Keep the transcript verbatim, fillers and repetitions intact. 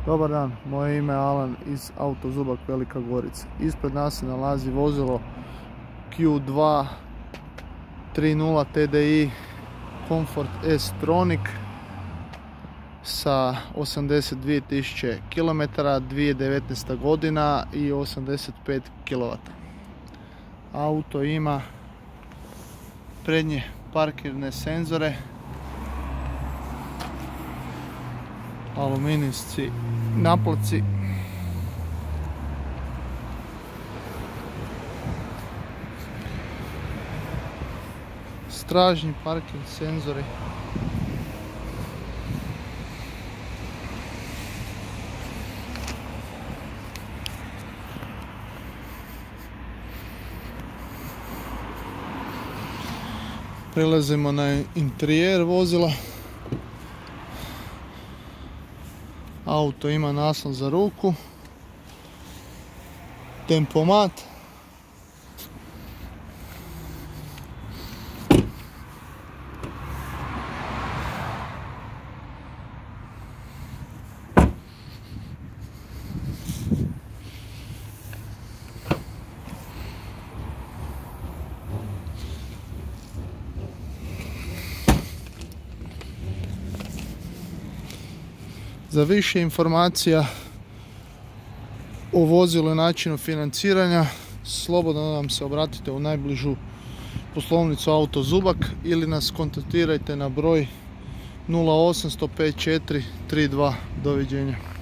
Dobar dan, moje ime je Alan iz Auto Zubak Velika Gorica. Ispred nas se nalazi vozilo Q dva trideset T D I Comfort S-Tronic sa osamdeset dvije tisuće kilometara, dvije tisuće devetnaesta godina i osamdeset pet kilovata. Auto ima prednje parkirne senzore, aluminijski naplaci, stražni parking senzori, prelazimo na interijer vozila. Auto ima naslon za ruku, tempomat, za više informacija o vozilu i načinu financiranja slobodno nam se obratite u najbližu poslovnicu Auto Zubak ili nas kontaktirajte na broj nula osam sto pet četiri tri dva. Doviđenja.